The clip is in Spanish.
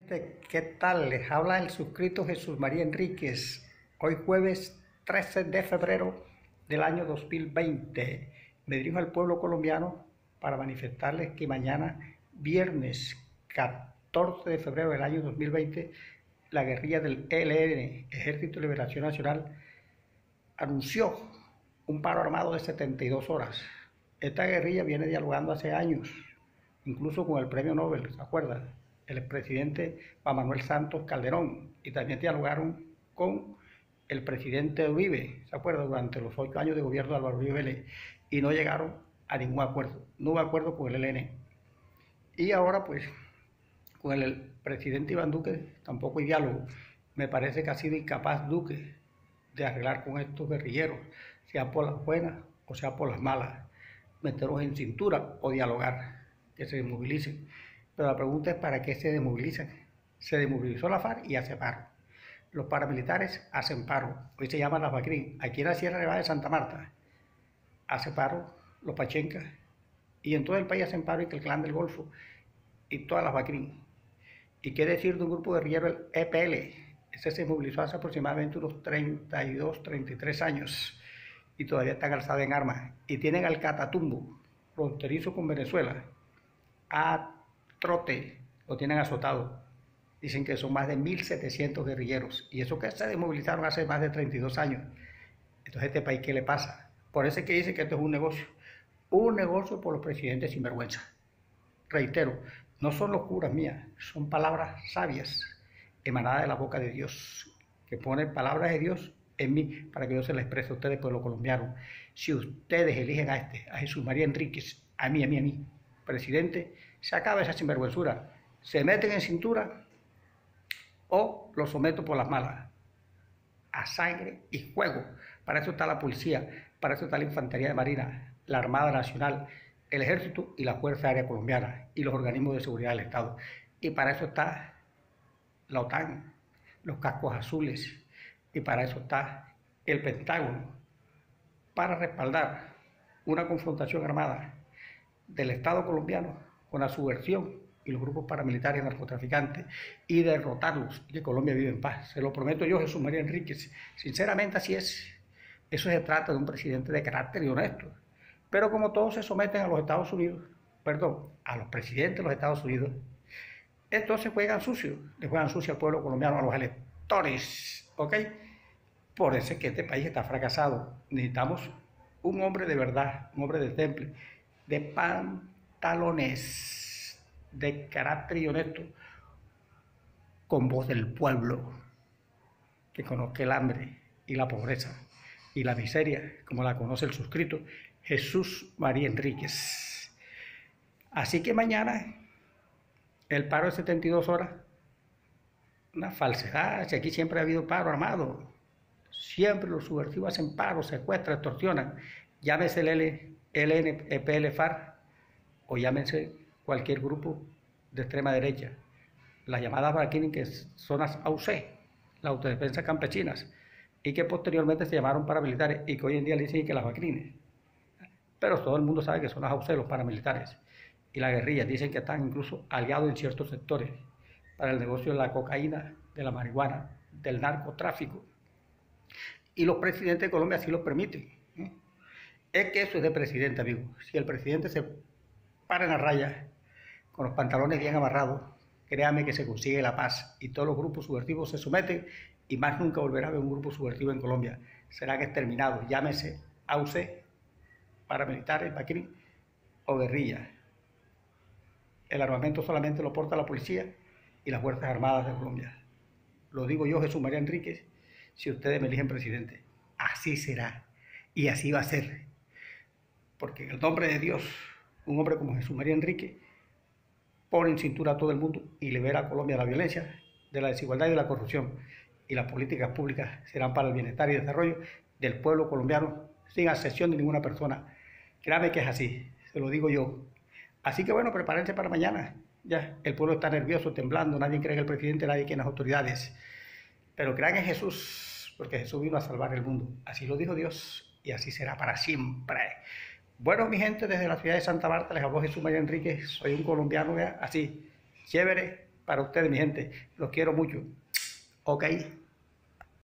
¿Qué tal? Les habla el suscrito Jesús María Enríquez. Hoy jueves 13 de febrero del año 2020. Me dirijo al pueblo colombiano para manifestarles que mañana, viernes 14 de febrero del año 2020, la guerrilla del ELN, Ejército de Liberación Nacional, anunció un paro armado de 72 horas. Esta guerrilla viene dialogando hace años, incluso con el premio Nobel, ¿se acuerdan? El expresidente Juan Manuel Santos Calderón, y también dialogaron con el presidente Uribe, ¿se acuerdan? Durante los 8 años de gobierno de Álvaro Uribe Vélez, y no llegaron a ningún acuerdo, no hubo acuerdo con el ELN. Y ahora pues con el presidente Iván Duque tampoco hay diálogo. Me parece que ha sido incapaz Duque de arreglar con estos guerrilleros, sea por las buenas o sea por las malas, meterlos en cintura o dialogar, que se desmovilicen. Pero la pregunta es ¿para qué se desmovilizan? Se desmovilizó la FARC y hace paro. Los paramilitares hacen paro. Hoy se llaman las BACRIM. Aquí en la Sierra Nevada de Santa Marta hace paro los Pachencas. Y en todo el país hacen paro y que el Clan del Golfo y todas las BACRIM. ¿Y qué decir de un grupo guerrillero, el EPL? Ese se movilizó hace aproximadamente unos 32, 33 años y todavía están alzados en armas. Y tienen al Catatumbo, fronterizo con Venezuela, a trote, lo tienen azotado. Dicen que son más de 1.700 guerrilleros. Y eso que se desmovilizaron hace más de 32 años. Entonces, ¿este país qué le pasa? Por eso es que dicen que esto es un negocio. Un negocio por los presidentes sinvergüenza. Reitero, no son locuras mías, son palabras sabias, emanadas de la boca de Dios, que pone palabras de Dios en mí para que yo se las exprese a ustedes, pueblo colombiano. Si ustedes eligen a Jesús María Enríquez, a mí, presidente, se acaba esa sinvergüenzura. Se meten en cintura o los someto por las malas, a sangre y fuego. Para eso está la policía, para eso está la Infantería de Marina, la Armada Nacional, el Ejército y la Fuerza Aérea Colombiana y los organismos de seguridad del Estado. Y para eso está la OTAN, los cascos azules, y para eso está el Pentágono, para respaldar una confrontación armada del Estado colombiano con la subversión y los grupos paramilitares narcotraficantes y derrotarlos y que Colombia vive en paz. Se lo prometo yo, Jesús María Enríquez. Sinceramente así es. Eso se trata de un presidente de carácter y honesto. Pero como todos se someten a los Estados Unidos, a los presidentes de los Estados Unidos, entonces juegan sucio, le juegan sucio al pueblo colombiano, a los electores, ¿ok? Por eso es que este país está fracasado. Necesitamos un hombre de verdad, un hombre de temple, de pantalones, de carácter y honesto, con voz del pueblo, que conozca el hambre y la pobreza y la miseria, como la conoce el suscrito Jesús María Enríquez. Así que mañana el paro de 72 horas, una falsedad. Si aquí siempre ha habido paro armado, siempre los subversivos hacen paro, secuestran, extorsionan. Llámese el ELN, EPL, FARC o llámese cualquier grupo de extrema derecha. Las llamadas BACRIM, que son las AUC, la Autodefensa Campesinas, y que posteriormente se llamaron paramilitares y que hoy en día le dicen que las BACRIM. Pero todo el mundo sabe que son las AUC, los paramilitares. Y la guerrilla dicen que están incluso aliados en ciertos sectores para el negocio de la cocaína, de la marihuana, del narcotráfico. Y los presidentes de Colombia así lo permiten. Es que eso es de presidente, amigo. Si el presidente se para en la raya, con los pantalones bien amarrados, créame que se consigue la paz y todos los grupos subversivos se someten y más nunca volverá a haber un grupo subversivo en Colombia. Serán exterminados, llámese AUC, paramilitares, BACRIM o guerrilla. El armamento solamente lo porta la policía y las Fuerzas Armadas de Colombia. Lo digo yo, Jesús María Enríquez, si ustedes me eligen presidente. Así será y así va a ser. Porque en el nombre de Dios, un hombre como Jesús María Enríquez pone en cintura a todo el mundo y libera a Colombia de la violencia, de la desigualdad y de la corrupción. Y las políticas públicas serán para el bienestar y desarrollo del pueblo colombiano, sin excepción de ninguna persona. Créame que es así, se lo digo yo. Así que bueno, prepárense para mañana. Ya, el pueblo está nervioso, temblando, nadie cree en el presidente, nadie cree en las autoridades. Pero crean en Jesús, porque Jesús vino a salvar el mundo. Así lo dijo Dios y así será para siempre. Bueno, mi gente, desde la ciudad de Santa Marta les habló Jesús María Enríquez. Soy un colombiano, así, chévere, para ustedes, mi gente. Los quiero mucho. Ok.